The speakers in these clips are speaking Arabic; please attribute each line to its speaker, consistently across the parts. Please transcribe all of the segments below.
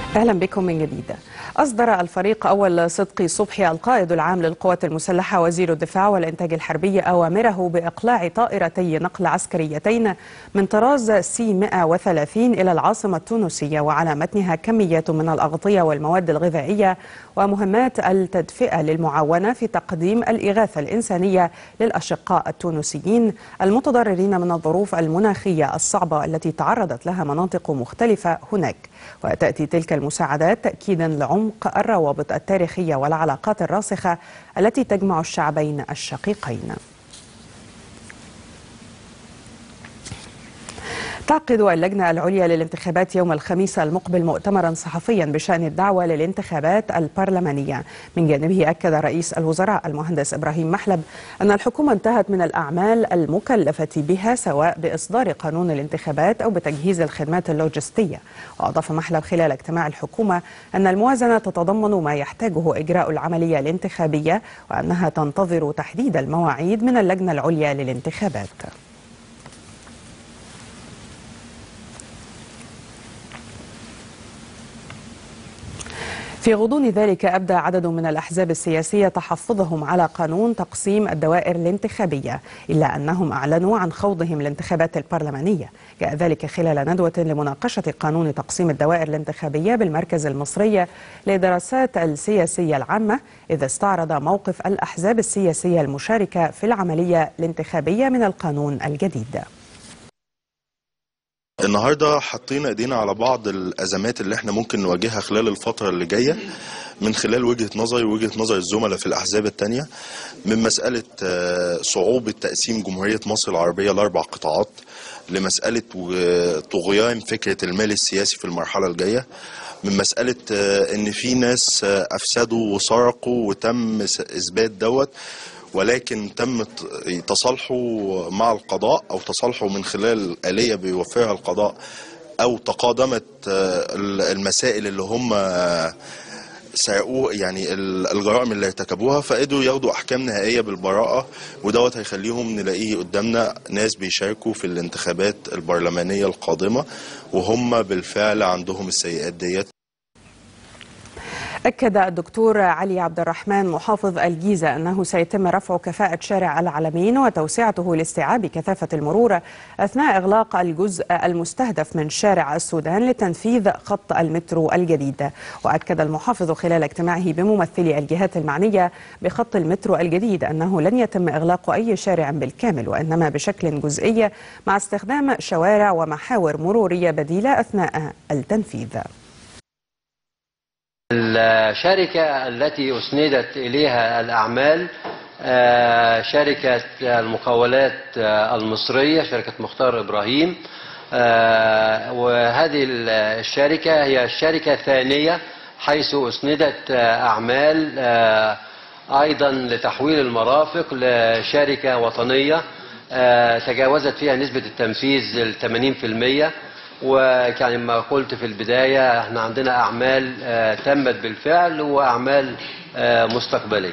Speaker 1: أهلا بكم من جديد. أصدر الفريق أول صدقي صبحي القائد العام للقوات المسلحة وزير الدفاع والإنتاج الحربي أوامره بإقلاع طائرتي نقل عسكريتين من طراز سي 130 إلى العاصمة التونسية، وعلى متنها كميات من الأغطية والمواد الغذائية ومهمات التدفئة للمعاونة في تقديم الإغاثة الإنسانية للأشقاء التونسيين المتضررين من الظروف المناخية الصعبة التي تعرضت لها مناطق مختلفة هناك. وتأتي تلك المساعدات تأكيدا لعمق الروابط التاريخية والعلاقات الراسخة التي تجمع الشعبين الشقيقين. تعقد اللجنة العليا للانتخابات يوم الخميس المقبل مؤتمرا صحفيا بشأن الدعوة للانتخابات البرلمانية. من جانبه أكد رئيس الوزراء المهندس إبراهيم محلب أن الحكومة انتهت من الأعمال المكلفة بها سواء بإصدار قانون الانتخابات أو بتجهيز الخدمات اللوجستية. وأضاف محلب خلال اجتماع الحكومة أن الموازنة تتضمن ما يحتاجه إجراء العملية الانتخابية، وأنها تنتظر تحديد المواعيد من اللجنة العليا للانتخابات. في غضون ذلك أبدى عدد من الأحزاب السياسية تحفظهم على قانون تقسيم الدوائر الانتخابية، إلا أنهم أعلنوا عن خوضهم الانتخابات البرلمانية. جاء ذلك خلال ندوة لمناقشة قانون تقسيم الدوائر الانتخابية بالمركز المصري للدراسات السياسية العامة، إذ استعرض موقف الأحزاب السياسية المشاركة في العملية الانتخابية من القانون الجديد.
Speaker 2: النهارده حطينا ايدينا على بعض الازمات اللي احنا ممكن نواجهها خلال الفتره اللي جايه، من خلال وجهه نظري ووجهه نظر الزملاء في الاحزاب التانيه، من مساله صعوبه تقسيم جمهوريه مصر العربيه لاربع قطاعات، لمساله طغيان فكره المال السياسي في المرحله الجايه، من مساله ان في ناس افسدوا وسرقوا وتم اثبات دوت، ولكن تم تصالحه مع القضاء او تصالحه من خلال آلية بيوفرها القضاء، او تقادمت المسائل اللي هم سرقوه، يعني الجرائم اللي ارتكبوها، فقدروا ياخدوا احكام نهائية بالبراءة. ودوت هيخليهم نلاقيه قدامنا ناس بيشاركوا في الانتخابات البرلمانية القادمة وهم بالفعل عندهم السيئات ديت.
Speaker 1: أكد الدكتور علي عبد الرحمن محافظ الجيزة أنه سيتم رفع كفاءة شارع العلمين وتوسعته لاستيعاب كثافة المرور أثناء إغلاق الجزء المستهدف من شارع السودان لتنفيذ خط المترو الجديد. وأكد المحافظ خلال اجتماعه بممثلي الجهات المعنية بخط المترو الجديد أنه لن يتم إغلاق أي شارع بالكامل، وإنما بشكل جزئي مع استخدام شوارع ومحاور مرورية بديلة أثناء التنفيذ.
Speaker 3: الشركة التي أسندت إليها الأعمال شركة المقاولات المصرية، شركة مختار إبراهيم، وهذه الشركة هي الشركة الثانية حيث أسندت أعمال أيضا لتحويل المرافق لشركة وطنية تجاوزت فيها نسبة التنفيذ 80%. وكما قلت في البداية احنا عندنا أعمال تمت بالفعل وأعمال مستقبلية.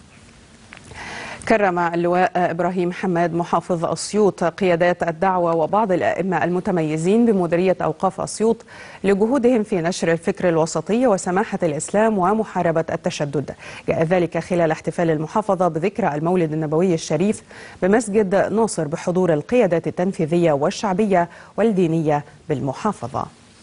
Speaker 1: كرم اللواء إبراهيم حماد محافظ أسيوط قيادات الدعوة وبعض الأئمة المتميزين بمديرية أوقاف أسيوط لجهودهم في نشر الفكر الوسطي وسماحة الإسلام ومحاربة التشدد. جاء ذلك خلال احتفال المحافظة بذكرى المولد النبوي الشريف بمسجد ناصر بحضور القيادات التنفيذية والشعبية والدينية بالمحافظة.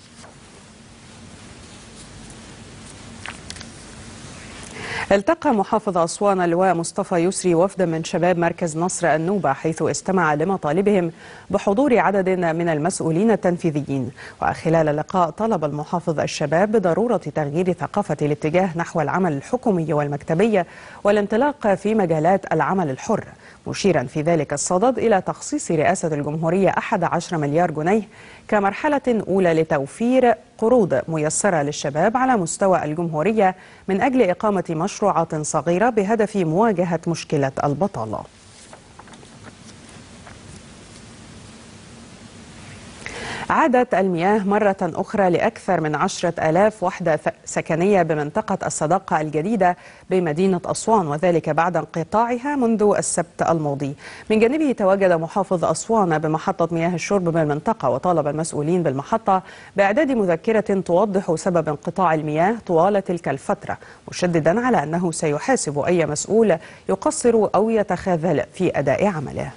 Speaker 1: التقى محافظ أسوان اللواء مصطفى يسري وفدا من شباب مركز نصر النوبة، حيث استمع لمطالبهم بحضور عدد من المسؤولين التنفيذيين. وخلال اللقاء طلب المحافظ الشباب بضرورة تغيير ثقافة الاتجاه نحو العمل الحكومي والمكتبي والانطلاق في مجالات العمل الحر، مشيرا في ذلك الصدد إلى تخصيص رئاسة الجمهورية 11 مليار جنيه كمرحلة أولى لتوفير قروض ميسرة للشباب على مستوى الجمهورية من أجل إقامة مشروعات صغيرة بهدف مواجهة مشكلة البطالة. عادت المياه مرة أخرى لأكثر من 10,000 وحدة سكنية بمنطقة الصداقة الجديدة بمدينة أسوان، وذلك بعد انقطاعها منذ السبت الماضي. من جانبه تواجد محافظ أسوان بمحطة مياه الشرب بالمنطقة، وطالب المسؤولين بالمحطة بإعداد مذكرة توضح سبب انقطاع المياه طوال تلك الفترة، مشددا على أنه سيحاسب أي مسؤول يقصر أو يتخاذل في أداء عمله.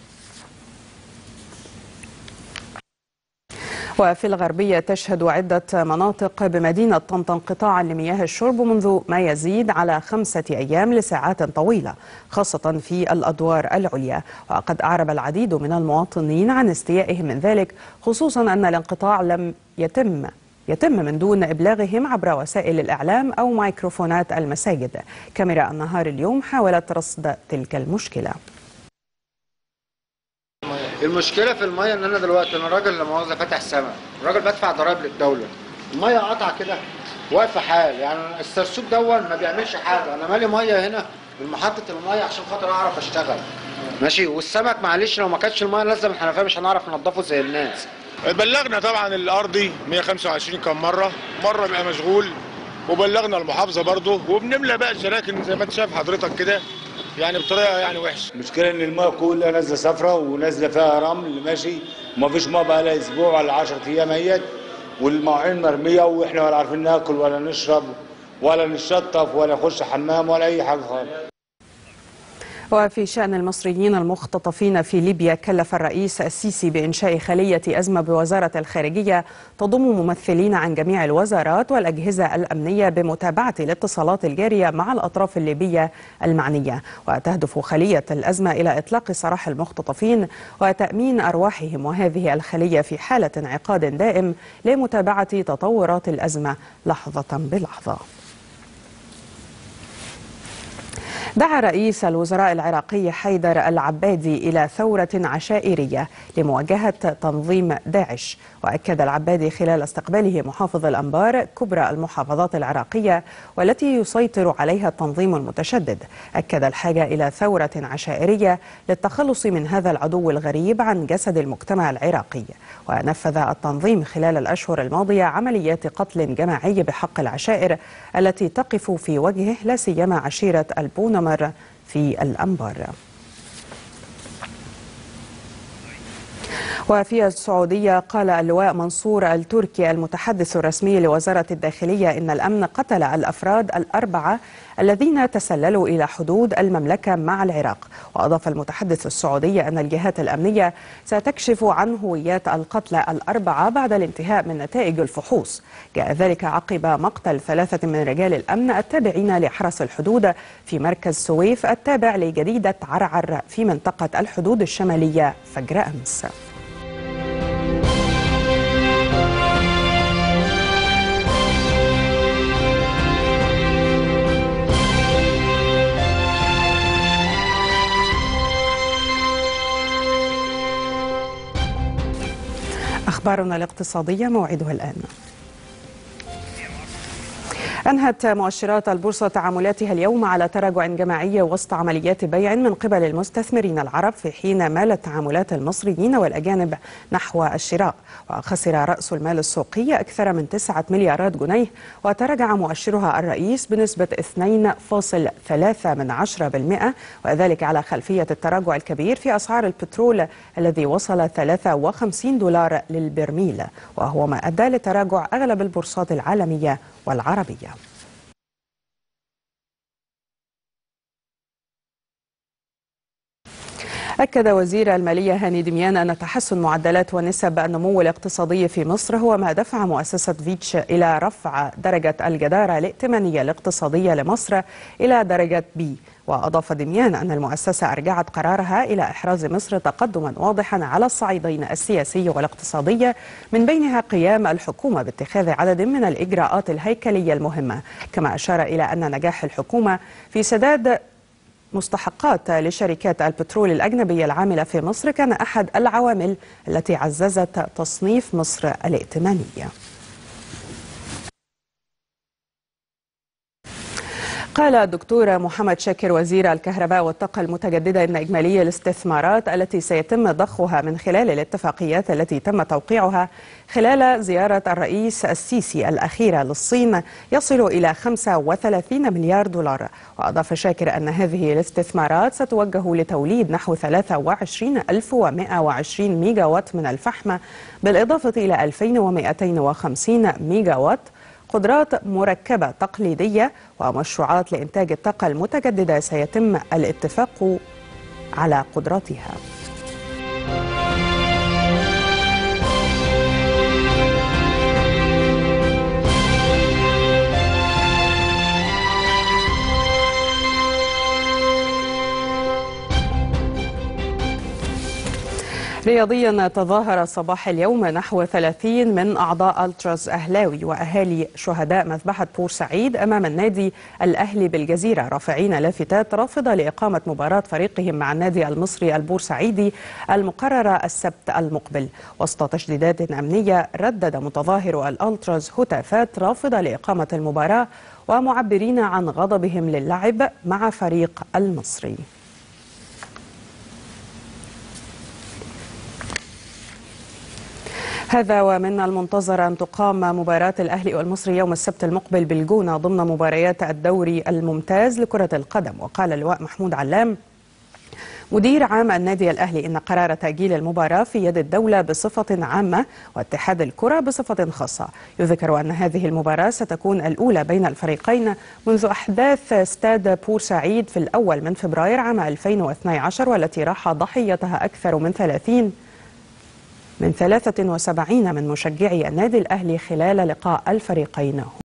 Speaker 1: وفي الغربية تشهد عدة مناطق بمدينة طنطا انقطاعا لمياه الشرب منذ ما يزيد على 5 أيام لساعات طويلة، خاصة في الأدوار العليا. وقد أعرب العديد من المواطنين عن استيائهم من ذلك، خصوصا أن الانقطاع لم يتم من دون إبلاغهم عبر وسائل الإعلام أو ميكروفونات المساجد. كاميرا النهار اليوم حاولت رصد تلك المشكلة.
Speaker 4: المشكله في الميه ان انا دلوقتي راجل لما مؤاخذه فاتح سمك، الراجل بدفع ضرائب للدوله، الميه قطع كده واقفه حال، يعني السرسوب ما بيعملش حاجه، انا مالي ميه هنا من محطه الميه عشان خاطر اعرف اشتغل ماشي، والسمك معلش لو ما كانتش الميه نازله من الحنفيه مش هنعرف ننضفه زي الناس.
Speaker 5: بلغنا طبعا الارضي 125 كم مره بيبقى مشغول، وبلغنا المحافظه برضه، وبنملى بقى الشراكن زي ما انت شايف حضرتك كده، يعني بطريقه يعني وحشه.
Speaker 6: المشكله ان الماء كلها نازله صفرة ونازله فيها رمل ماشي، وما فيش ماء بقى لها اسبوع ولا 10 ايام اهيت، والمواعين مرميه واحنا ولا عارفين ناكل ولا نشرب ولا نشطف ولا نخش حمام ولا اي حاجه خالص.
Speaker 1: وفي شأن المصريين المختطفين في ليبيا، كلف الرئيس السيسي بإنشاء خلية أزمة بوزارة الخارجية تضم ممثلين عن جميع الوزارات والأجهزة الأمنية بمتابعة الاتصالات الجارية مع الأطراف الليبية المعنية. وتهدف خلية الأزمة إلى إطلاق سراح المختطفين وتأمين أرواحهم، وهذه الخلية في حالة انعقاد دائم لمتابعة تطورات الأزمة لحظة بلحظة. دعا رئيس الوزراء العراقي حيدر العبادي إلى ثورة عشائرية لمواجهة تنظيم داعش. وأكد العبادي خلال استقباله محافظ الأنبار كبرى المحافظات العراقية والتي يسيطر عليها التنظيم المتشدد، أكد الحاجة إلى ثورة عشائرية للتخلص من هذا العدو الغريب عن جسد المجتمع العراقي. ونفذ التنظيم خلال الأشهر الماضية عمليات قتل جماعي بحق العشائر التي تقف في وجهه، لا سيما عشيرة البونمر في الأنبار. وفي السعودية قال اللواء منصور التركي المتحدث الرسمي لوزارة الداخلية إن الأمن قتل الأفراد الأربعة الذين تسللوا إلى حدود المملكة مع العراق. وأضاف المتحدث السعودي أن الجهات الأمنية ستكشف عن هويات القتلى الأربعة بعد الانتهاء من نتائج الفحوص. جاء ذلك عقب مقتل 3 من رجال الأمن التابعين لحرس الحدود في مركز سويف التابع لجريدة عرعر في منطقة الحدود الشمالية فجر أمس. أخبارنا الاقتصادية موعدها الآن. أنهت مؤشرات البورصة تعاملاتها اليوم على تراجع جماعي وسط عمليات بيع من قبل المستثمرين العرب، في حين مالت تعاملات المصريين والأجانب نحو الشراء. وخسر رأس المال السوقي أكثر من 9 مليارات جنيه، وتراجع مؤشرها الرئيس بنسبة 2.3%، وذلك على خلفية التراجع الكبير في أسعار البترول الذي وصل $53 للبرميل، وهو ما أدى لتراجع أغلب البورصات العالمية والعربية. أكد وزير المالية هاني دميان أن تحسن معدلات ونسب النمو الاقتصادي في مصر هو ما دفع مؤسسة فيتش إلى رفع درجة الجدارة الائتمانية الاقتصادية لمصر إلى درجة بي. وأضاف دميان أن المؤسسة أرجعت قرارها إلى إحراز مصر تقدما واضحا على الصعيدين السياسي والاقتصادي، من بينها قيام الحكومة باتخاذ عدد من الإجراءات الهيكلية المهمة. كما أشار إلى أن نجاح الحكومة في سداد مستحقات لشركات البترول الأجنبية العاملة في مصر كان أحد العوامل التي عززت تصنيف مصر الائتمانية. قال الدكتور محمد شاكر وزير الكهرباء والطاقة المتجددة إن إجمالي الاستثمارات التي سيتم ضخها من خلال الاتفاقيات التي تم توقيعها خلال زيارة الرئيس السيسي الأخيرة للصين يصل إلى 35 مليار دولار. وأضاف شاكر أن هذه الاستثمارات ستوجه لتوليد نحو 23120 ميجا وات من الفحم، بالإضافة إلى 2250 ميجا وات قدرات مركبة تقليدية ومشروعات لإنتاج الطاقة المتجددة سيتم الاتفاق على قدراتها. رياضيا، تظاهر صباح اليوم نحو 30 من أعضاء ألتراز أهلاوي وأهالي شهداء مذبحة بورسعيد أمام النادي الأهلي بالجزيرة، رافعين لافتات رافضة لإقامة مباراة فريقهم مع النادي المصري البورسعيدي المقررة السبت المقبل. وسط تشديدات أمنية، ردد متظاهر الألتراز هتافات رافضة لإقامة المباراة ومعبرين عن غضبهم للعب مع فريق المصري. هذا ومن المنتظر أن تقام مباراة الأهلي والمصري يوم السبت المقبل بالجونة ضمن مباريات الدوري الممتاز لكرة القدم. وقال اللواء محمود علام مدير عام النادي الأهلي إن قرار تأجيل المباراة في يد الدولة بصفة عامة واتحاد الكرة بصفة خاصة. يذكر أن هذه المباراة ستكون الأولى بين الفريقين منذ أحداث استاد بورسعيد في الأول من فبراير عام 2012، والتي راح ضحيتها أكثر من 73 من مشجعي النادي الأهلي خلال لقاء الفريقين.